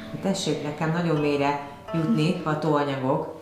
Tessék nekem nagyon mélyre jutni hatóanyagok.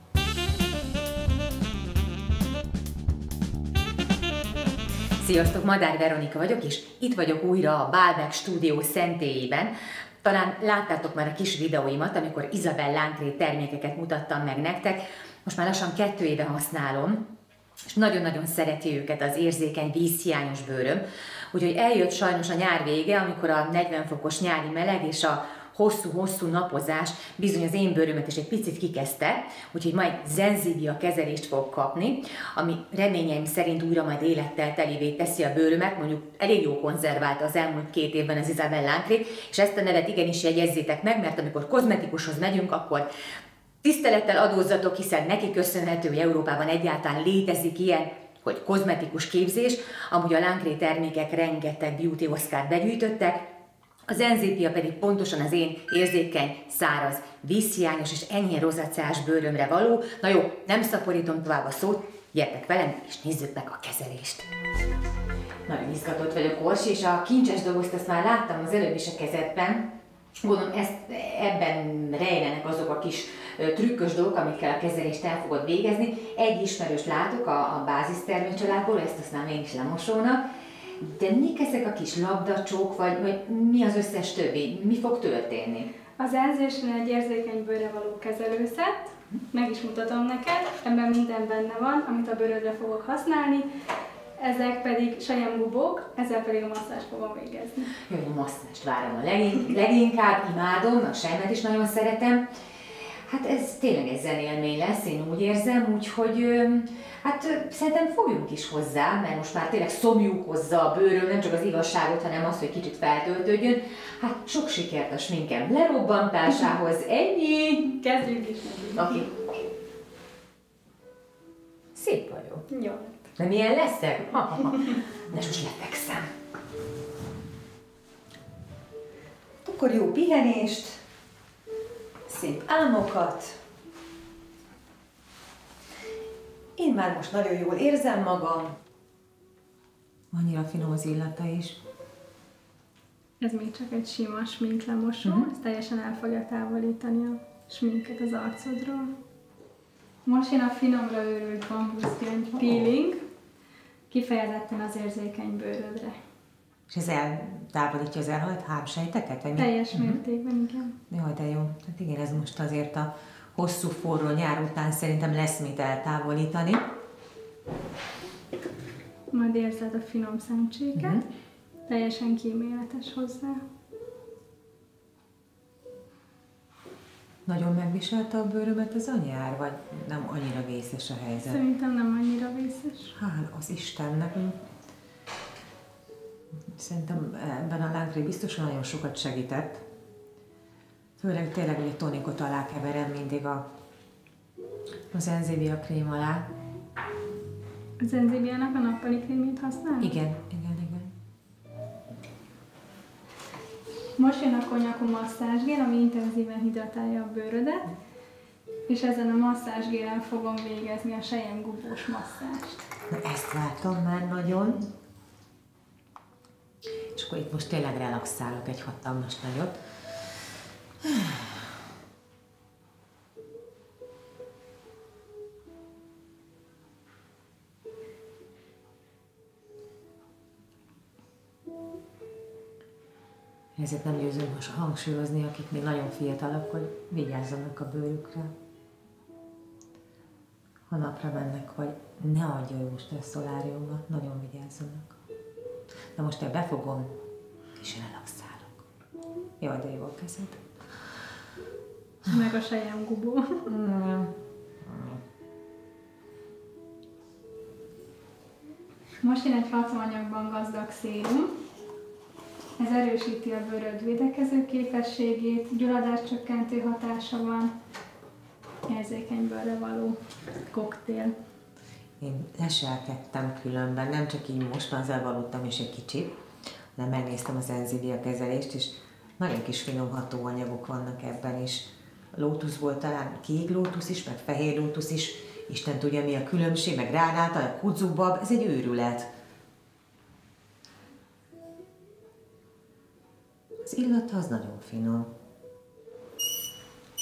Sziasztok, Madár Veronika vagyok, és itt vagyok újra a Baalbek stúdió szentélyében. Talán láttátok már a kis videóimat, amikor Isabelle Lancré termékeket mutattam meg nektek. Most már lassan 2 éve használom, és nagyon-nagyon szereti őket az érzékeny vízhiányos bőröm. Úgyhogy eljött sajnos a nyár vége, amikor a 40 fokos nyári meleg és a hosszú-hosszú napozás bizony az én bőrömet is egy picit kikezdte, úgyhogy majd Zenzibia kezelést fog kapni, ami reményeim szerint újra majd élettel telivé teszi a bőrömet, mondjuk elég jó konzerválta az elmúlt 2 évben az Isabelle Lancré, és ezt a nevet igenis jegyezzétek meg, mert amikor kozmetikushoz megyünk, akkor tisztelettel adózzatok, hiszen neki köszönhető, hogy Európában egyáltalán létezik ilyen, hogy kozmetikus képzés, amúgy a Lancré termékek rengeteg beauty Oscart begyűjtöttek, a Zenzibia pedig pontosan az én érzékeny, száraz, vízhiányos és enyhén rozacás bőrömre való. Na jó, nem szaporítom tovább a szót, gyertek velem és nézzük meg a kezelést. Nagyon izgatott vagyok, Orsi, és a kincses dobozt ezt már láttam az előbb is a kezedben. Gondolom, ebben rejlenek azok a kis trükkös dolgok, amikkel a kezelést el fogod végezni. Egy ismerős látok a bázis termékcsaládból, ezt használom én is lemosónak. De mik ezek a kis labdacsók, vagy mi az összes többi? Mi fog történni? Az enzésnél egy érzékeny bőrre való kezelőszett, meg is mutatom neked, ebben minden benne van, amit a bőrödre fogok használni. Ezek pedig selyemgubók, ezzel pedig a masszást fogom végezni. Jó, a masszást várom a leginkább, imádom, a selymet is nagyon szeretem. Hát ez tényleg egy zenélmény lesz, én úgy érzem, úgyhogy hát szerintem fogjunk is hozzá, mert most már tényleg szomjuk hozzá a bőröm, nem csak az igazságot, hanem az, hogy kicsit feltöltődjön. Hát sok sikert a sminkem lerobbantásához, ennyi! Kezdjük is meg. Oké. Szép vagyok. Jó. De milyen leszek? De most lefekszem. Akkor jó pihenést, szép álmokat. Én már most nagyon jól érzem magam. Annyira finom az illata is. Ez még csak egy sima sminklemosó, ez teljesen el fogja távolítani a sminket az arcodról. Most jön a finomra őrült bambuszgyöngy peeling, kifejezetten az érzékeny bőrödre. És ez eltávolítja az elhalt hámsejteket? Vagy teljes mértékben, igen. Jaj, de jó. Tehát igen, ez most azért a hosszú, forró nyár után szerintem lesz mit eltávolítani. Majd érzed a finom szemcséket, teljesen kíméletes hozzá. Nagyon megviselte a bőrömet ez a nyár, vagy nem annyira vészes a helyzet? Szerintem nem annyira vészes. Hála az Istennek. Szerintem ebben a Lancré biztos nagyon sokat segített. Főleg tényleg, hogy a tonikot alákeverem mindig az Zenzibia krém alá. A Zenzibiának a nappali krémét használ? Igen. Most jön a konyakú masszázsgél, ami intenzíven hidratálja a bőrödet, és ezen a masszázsgélen fogom végezni a selyemgubós masszást. Na, ezt látom már nagyon. És akkor itt most tényleg relaxálok egy hatalmas nagyot. Ezért nem győzöm most hangsúlyozni, akik még nagyon fiatalok, hogy vigyázzanak a bőrükre. Ha napra mennek, vagy ne adja jó stresszoláriumba, nagyon vigyázzanak. Na most én befogom, és relaxálok. Jaj, de jó a kezed. Meg a selyemgubó. Most jön egy hatóanyagban gazdag szérum. Ez erősíti a bőröd védekező képességét, gyulladáscsökkentő hatása van, érzékeny bőrre való koktél. Én leselkedtem különben, nem csak így most, már zavarultam is egy kicsit, hanem megnéztem az Zenzibia kezelést, és nagyon kis finom hatóanyagok vannak ebben is. A lótusz volt talán kék lótusz is, meg fehér lótusz is, Isten tudja mi a különbség, meg gránáta, a kudzubab, ez egy őrület. Az illata az nagyon finom.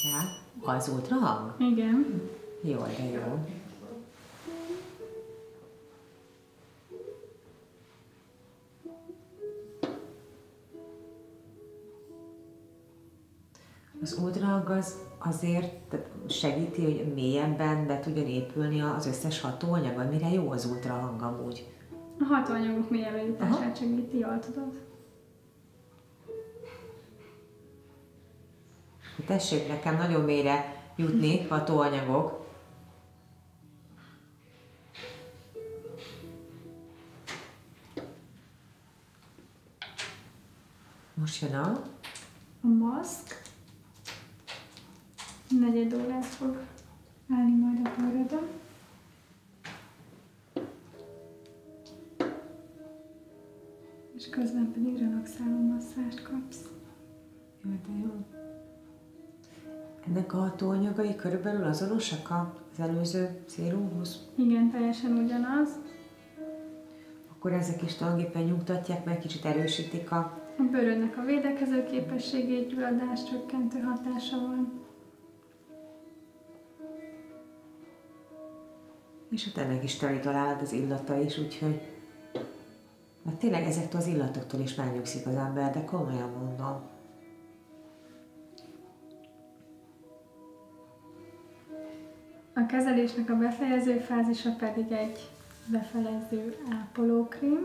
Ja, az ultrahang? Igen. Jó, de jó. Az ultrahang az azért segíti, hogy mélyebben be tudjon épülni az összes hatóanyag, mire jó az ultrahang amúgy. A hatóanyagok mélyebbre jutását segíti, jól tudod. Tessék nekem nagyon mélyre jutni hatóanyagok. Most jön a maszk. 4 órát fog állni majd a bőrödön. És közben pedig relaxáló masszást kapsz. Jó, de jó. Ennek a hatóanyagai körülbelül azonosak az előző szérumhoz? Igen, teljesen ugyanaz. Akkor ezek is tulajdonképpen nyugtatják, meg kicsit erősítik A bőrödnek a védekező képességét, gyulladás csökkentő hatása van. És hát ennek is teli találod az illata is, úgyhogy... Mert tényleg ezektől az illatoktól is megnyugszik az ember, de komolyan mondom. A kezelésnek a befejező fázisa pedig egy befelező ápolókrém.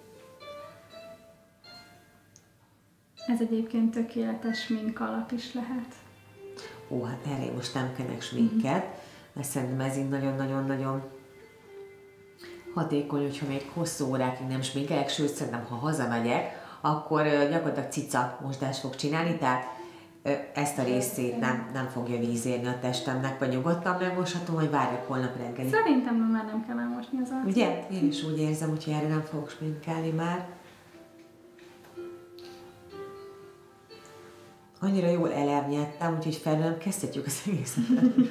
Ez egyébként tökéletes smink alap is lehet. Ó, hát erre én most nem kenek sminket, mert szerintem ez így nagyon-nagyon-nagyon hatékony, hogyha még hosszú órákig nem sminkelek, sőt szerintem ha hazamegyek, akkor gyakorlatilag cica mosdást fog csinálni, tehát ezt a részét nem fogja vízérni a testemnek, vagy nyugodtan megmoshatom, vagy várjak holnap reggelig. Szerintem már nem kell elmosni az arcot. Ugye? Én is úgy érzem, hogy erre nem fogok sminkelni már. Annyira jól elernyedtem, úgyhogy felőlem kezdhetjük az egészet.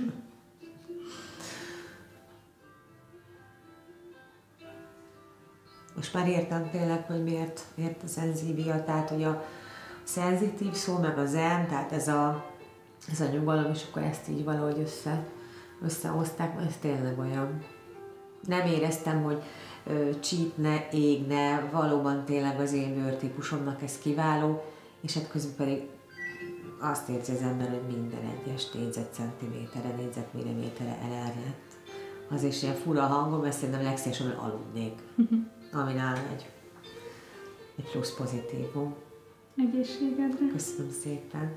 Most már értem tényleg, hogy miért a szenzívia, tehát hogy a szenzitív szó, meg a zen, tehát ez a nyugalom, és akkor ezt így valahogy összehozták, mert ez tényleg olyan. Nem éreztem, hogy csípne, égne, valóban tényleg az én bőrtípusomnak ez kiváló, és hát közben pedig azt érzi az ember, hogy minden egyes négyzetcentiméterre, négyzetmilliméterre elerjedt. Az is ilyen fura hangom, mert szerintem legszívesebben aludnék, ami nálam egy plusz pozitívum. Egészségedre. Köszönöm szépen.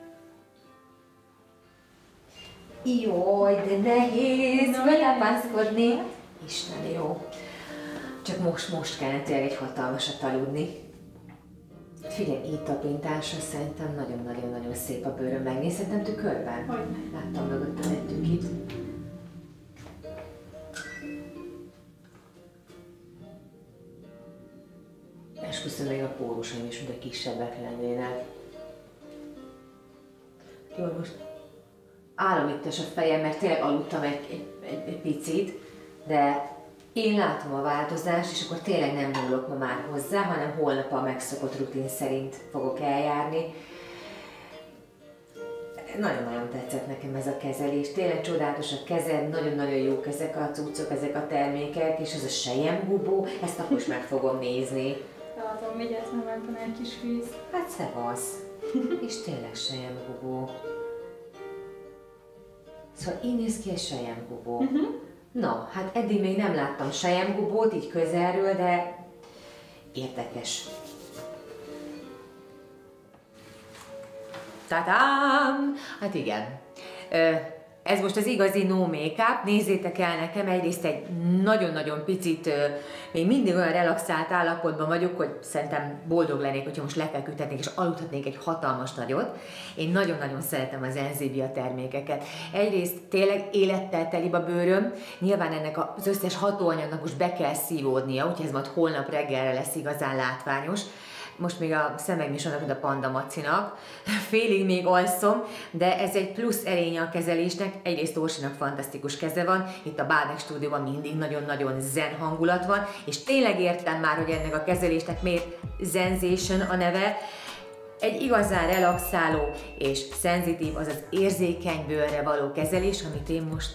Jaj, de nehéz belepászkodni. Isten jó. Csak most kellene tényleg egy hatalmasat aludni. Figyelj, így tapintásra szerintem nagyon-nagyon-nagyon szép a bőröm. Megnézhetem tükörben? Hogyne. Láttam mögöttem egy tükit. Esküszöm, még a pórusaim is, mint a kisebbek lennének. Jó, most álomíttes a fejem, mert tényleg aludtam egy picit, de én látom a változást, és akkor tényleg nem nyúlok ma már hozzá, hanem holnap a megszokott rutin szerint fogok eljárni. Nagyon-nagyon tetszett nekem ez a kezelés, tényleg csodálatos a kezed, nagyon-nagyon jók ezek a cuccok, ezek a termékek, és ez a selyemgubó, ezt akkor is meg fogom nézni. Látom, vigyázz, mert van egy kis víz. Hát szevasz. És tényleg selyemgubó. Szóval így néz ki egy selyemgubó. Na, hát eddig még nem láttam selyemgubót így közelről, de érdekes. Tadám! Hát igen. Ez most az igazi no make-up, nézzétek el nekem, egyrészt egy nagyon-nagyon picit, még mindig olyan relaxált állapotban vagyok, hogy szerintem boldog lennék, hogyha most lefeküdhetnék és aludhatnék egy hatalmas nagyot. Én nagyon-nagyon szeretem az Enzébia termékeket. Egyrészt tényleg élettel telibb a bőröm, nyilván ennek az összes hatóanyagnak most be kell szívódnia, úgyhogy ez majd holnap reggelre lesz igazán látványos. Most még a szemeim is vannak, mint a Panda Macinak. Félig még alszom, de ez egy plusz erénye a kezelésnek. Egyrészt Orsinak fantasztikus keze van, itt a Bádek stúdióban mindig nagyon-nagyon zen hangulat van, és tényleg értem már, hogy ennek a kezelésnek miért Zenzation a neve. egy igazán relaxáló és szenzitív, azaz érzékeny bőrre való kezelés, amit én most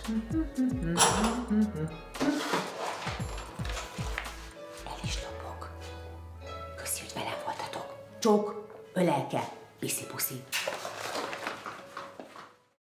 el is dobok. Köszi, hogy velem voltatok. Csók, ölelke, piszi-puszi.